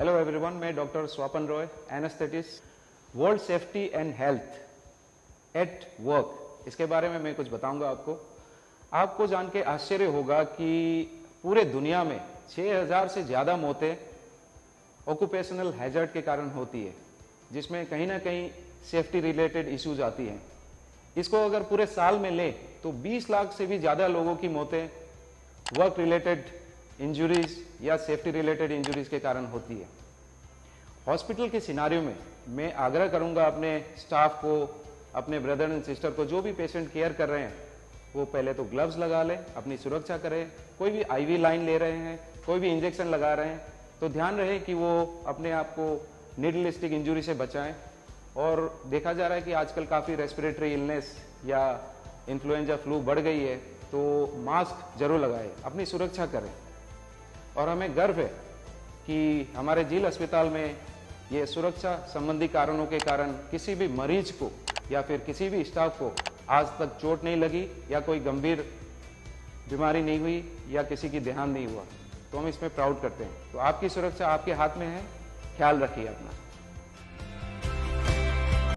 Hello everyone, मैं doctor Swapan Roy, anaesthetist. World safety and health at work, इसके बारे में मैं कुछ बताऊंगा आपको। आपको जान के आश्चर्य होगा कि पूरे दुनिया में 6000 से ज़्यादा मौतें ऑक्यूपेशनल हैजर्ड के कारण होती है, जिसमें कहीं ना कहीं सेफ्टी रिलेटेड इश्यूज आती हैं। इसको अगर पूरे साल में ले तो 20 लाख से भी ज़्यादा लोगों की मौतें वर्क रिलेटेड इंजरीज या सेफ्टी रिलेटेड इंजरीज के कारण होती है। हॉस्पिटल के सिनारियो में मैं आग्रह करूंगा अपने स्टाफ को, अपने ब्रदर एंड सिस्टर को, जो भी पेशेंट केयर कर रहे हैं, वो पहले तो ग्लव्स लगा लें, अपनी सुरक्षा करें। कोई भी आईवी लाइन ले रहे हैं, कोई भी इंजेक्शन लगा रहे हैं, तो ध्यान रहे कि वो अपने आप को नीडल स्टिक इंजरी से बचाएं। और देखा जा रहा है कि आजकल काफ़ी रेस्पिरेटरी इलनेस या इन्फ्लुएंजा फ्लू बढ़ गई है, तो मास्क जरूर लगाएं, अपनी सुरक्षा करें। और हमें गर्व है कि हमारे झील अस्पताल में ये सुरक्षा संबंधी कारणों के कारण किसी भी मरीज को या फिर किसी भी स्टाफ को आज तक चोट नहीं लगी या कोई गंभीर बीमारी नहीं हुई या किसी की देहांत नहीं हुआ। तो हम इसमें प्राउड करते हैं। तो आपकी सुरक्षा आपके हाथ में है, ख्याल रखिए अपना।